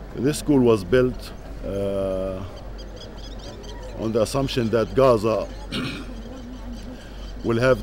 This school was built on the assumption that Gaza will have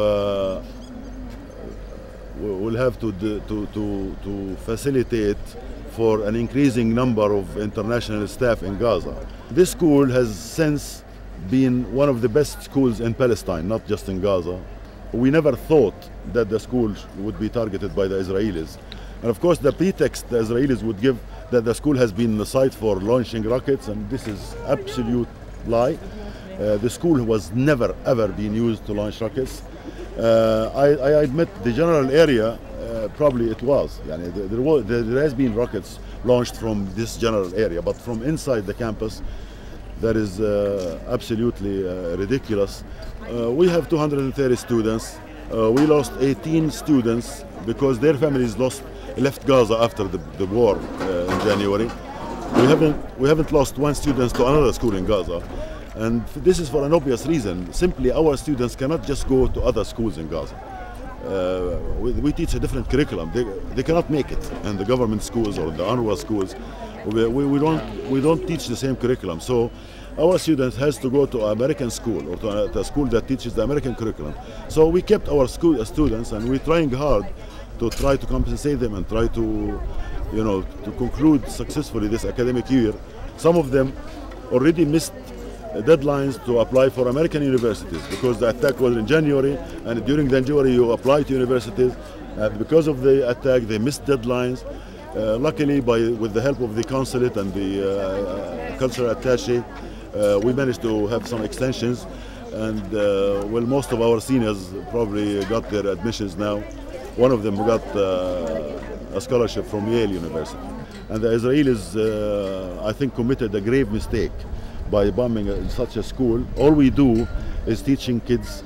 to facilitate for an increasing number of international staff in Gaza. This school has since been one of the best schools in Palestine, not just in Gaza. We never thought that the school would be targeted by the Israelis. And of course the pretext the Israelis would give that the school has been the site for launching rockets, and this is absolute lie. The school was never ever been used to launch rockets. I admit the general area probably it was. There has been rockets launched from this general area, but from inside the campus that is absolutely ridiculous. We have 230 students. We lost 18 students because their families left Gaza after the war in January. We haven't lost one student to another school in Gaza, and this is for an obvious reason. Simply, our students cannot just go to other schools in Gaza. We teach a different curriculum. They cannot make it in the government schools or the UNRWA schools. We don't teach the same curriculum. So our students has to go to an American school or to a school that teaches the American curriculum. So we kept our school students, and we're trying hard to try to compensate them and try to, to conclude successfully this academic year. Some of them already missed deadlines to apply for American universities because the attack was in January, and during January you apply to universities, and because of the attack they missed deadlines. Luckily, with the help of the consulate and the cultural attaché, we managed to have some extensions, and most of our seniors probably got their admissions now. One of them got a scholarship from Yale University. And the Israelis, I think, committed a grave mistake by bombing such a school. All we do is teaching kids,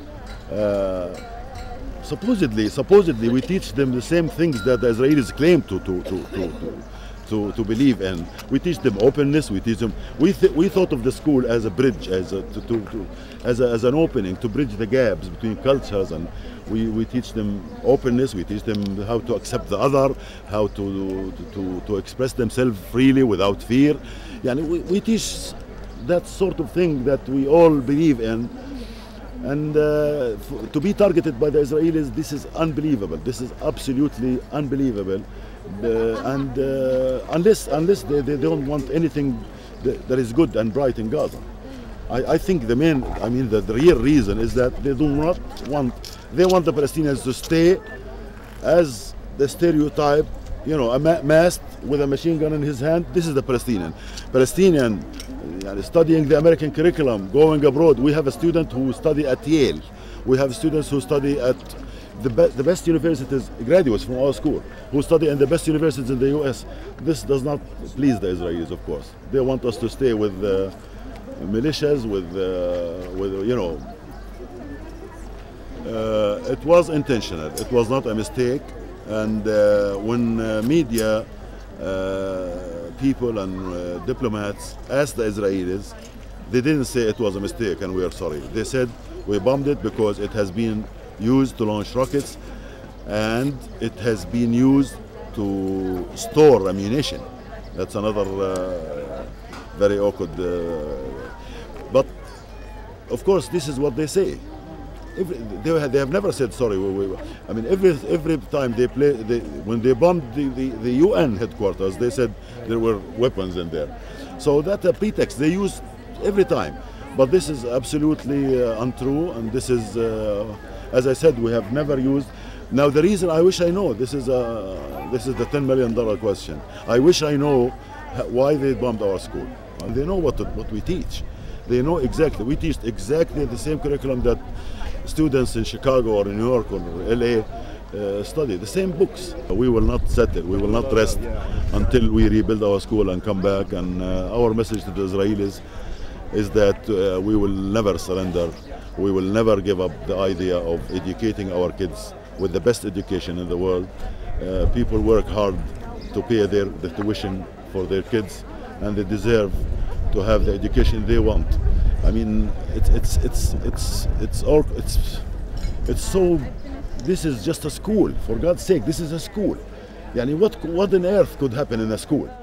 supposedly we teach them the same things that the Israelis claim to believe in. We teach them openness. We teach them. We thought of the school as a bridge, as an opening to bridge the gaps between cultures, and we teach them openness. We teach them how to accept the other, how to express themselves freely without fear. We teach that sort of thing that we all believe in. And to be targeted by the Israelis, this is unbelievable. This is absolutely unbelievable. Unless they don't want anything that is good and bright in Gaza. I think the real reason is that they want the Palestinians to stay as the stereotype, a masked with a machine gun in his hand. This is the Palestinian studying the American curriculum, going abroad. We have a student who study at Yale. We have students who study at the best universities, graduates from our school, who study in the best universities in the US. This does not please the Israelis, of course. They want us to stay with militias, it was intentional. It was not a mistake. And when media people and diplomats asked the Israelis, they didn't say it was a mistake and we are sorry. They said we bombed it because it has been used to launch rockets, and it has been used to store ammunition. That's another very awkward. But of course, this is what they say. They have never said sorry. Every time when they bombed the UN headquarters, they said there were weapons in there. So that's a pretext they use every time. But this is absolutely untrue, and this is, as I said, we have never used. Now the reason, I wish I know. This is the $10 million question. I wish I know why they bombed our school. And they know what we teach. They know exactly. We teach exactly the same curriculum that students in Chicago or New York or LA study, the same books. We will not settle, we will not rest until we rebuild our school and come back. And our message to the Israelis is that we will never surrender. We will never give up the idea of educating our kids with the best education in the world. People work hard to pay the tuition for their kids, and they deserve to have the education they want. This is just a school. For God's sake, this is a school. What on earth could happen in a school?